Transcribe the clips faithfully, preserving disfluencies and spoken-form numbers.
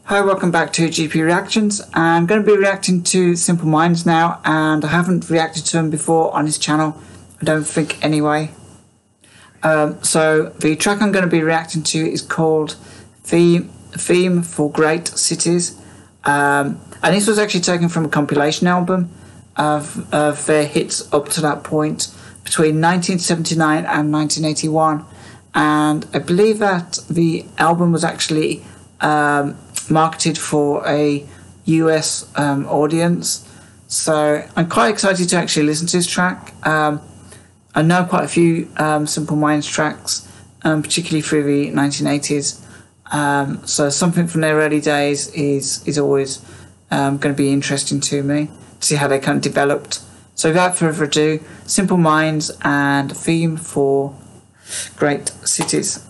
Hi, welcome back to G P Reactions. I'm going to be reacting to Simple Minds now, and I haven't reacted to him before on his channel, I don't think anyway. Um, so the track I'm going to be reacting to is called Theme, Theme for Great Cities, um, and this was actually taken from a compilation album of, of their hits up to that point between nineteen seventy-nine and nineteen eighty-one, and I believe that the album was actually um, marketed for a U S um, audience, so I'm quite excited to actually listen to this track. Um, I know quite a few um, Simple Minds tracks, um, particularly through the nineteen eighties, um, so something from their early days is, is always um, going to be interesting to me, to see how they kind of developed. So without further ado, Simple Minds and Theme for Great Cities.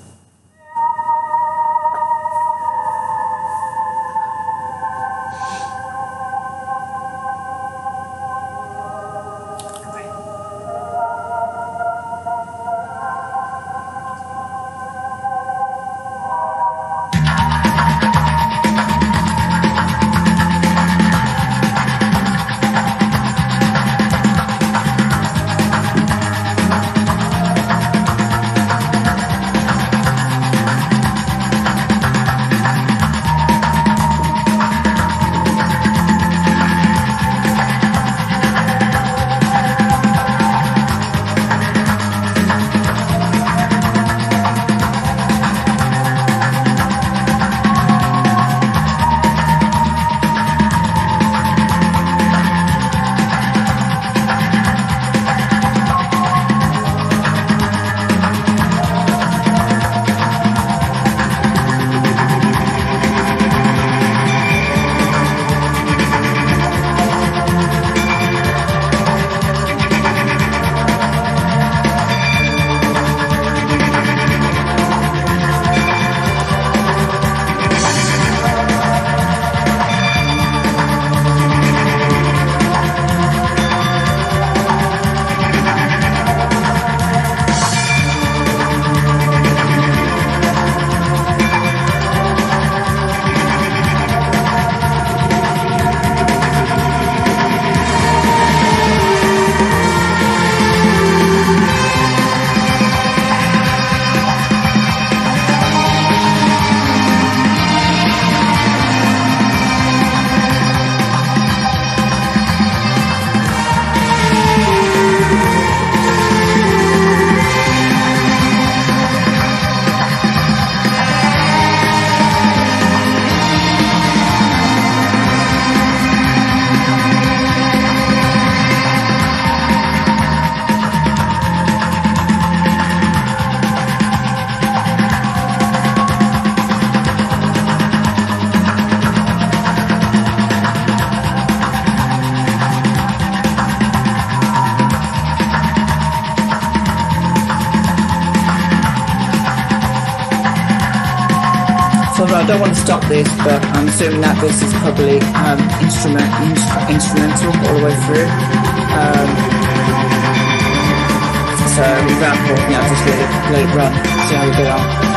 I don't want to stop this, but I'm assuming that this is probably um, instrument, instru instrumental all the way through. Um, so without talking, I'll just let it, let it run, see how we get on.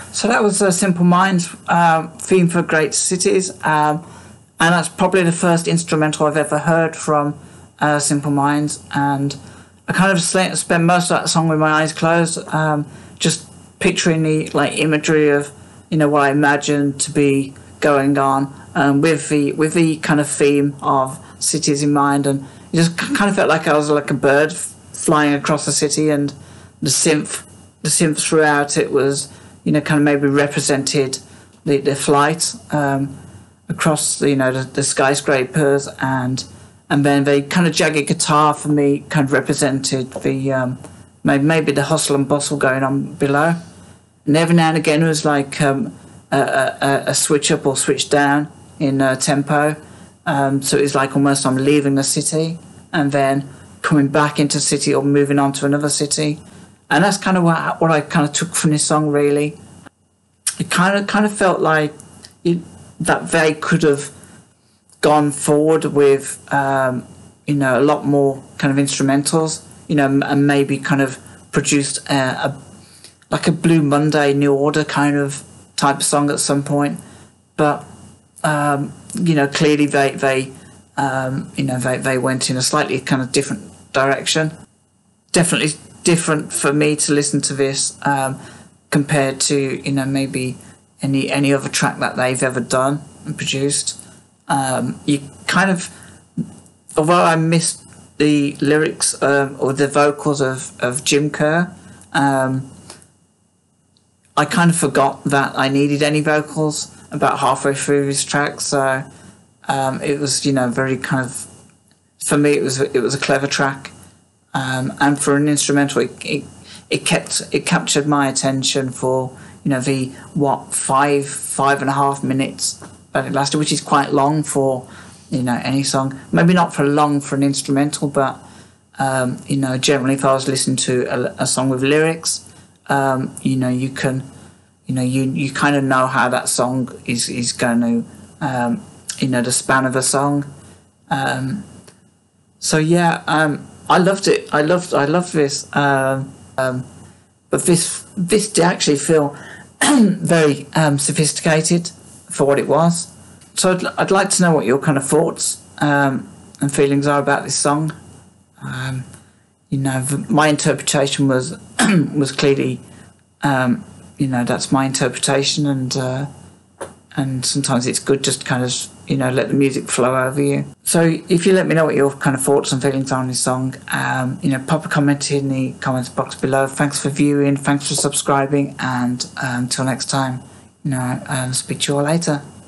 So that was uh, Simple Minds' um, theme for Great Cities, um, and that's probably the first instrumental I've ever heard from uh, Simple Minds. And I kind of spent most of that song with my eyes closed, um, just picturing the like imagery of, you know, what I imagined to be going on, um, with the with the kind of theme of cities in mind, and it just kind of felt like I was like a bird flying across the city, and the synth, the synth throughout it was, you know, kind of maybe represented the, the flight um, across the, you know, the, the skyscrapers, and and then the kind of jagged guitar for me kind of represented the um, maybe maybe the hustle and bustle going on below, and every now and again it was like um, a, a, a switch up or switch down in uh, tempo, um, so it was like almost I'm leaving the city and then coming back into the city or moving on to another city. And that's kind of what, what I kind of took from this song, really. It kind of kind of felt like it, that they could have gone forward with, um, you know, a lot more kind of instrumentals, you know, and maybe kind of produced a, a like a Blue Monday, New Order kind of type of song at some point. But, um, you know, clearly they, they um, you know, they, they went in a slightly kind of different direction. Definitely different for me to listen to this um, compared to, you know, maybe any any other track that they've ever done and produced. Um, you kind of, although I missed the lyrics um, or the vocals of, of Jim Kerr, um, I kind of forgot that I needed any vocals about halfway through this track. So um, it was, you know, very kind of, for me it was it was a clever track. Um, and for an instrumental, it, it it kept it captured my attention for, you know, the what five five and a half minutes that it lasted, which is quite long for, you know, any song. Maybe not for long for an instrumental, but um, you know, generally if I was listening to a, a song with lyrics, um, you know, you can, you know, you you kind of know how that song is is going to, um, you know, the span of a song. Um, so yeah. Um, I loved it. I loved. I loved this. Um, um, but this this did actually feel very um, sophisticated for what it was. So I'd, I'd like to know what your kind of thoughts um, and feelings are about this song. Um, you know, my interpretation was was clearly, um, you know, that's my interpretation, and uh, and sometimes it's good just kind of, you know, let the music flow over you. So if you let me know what your kind of thoughts and feelings are on this song, um, you know, pop a comment in the comments box below. Thanks for viewing, thanks for subscribing, and um, until next time, you know, um, speak to you all later.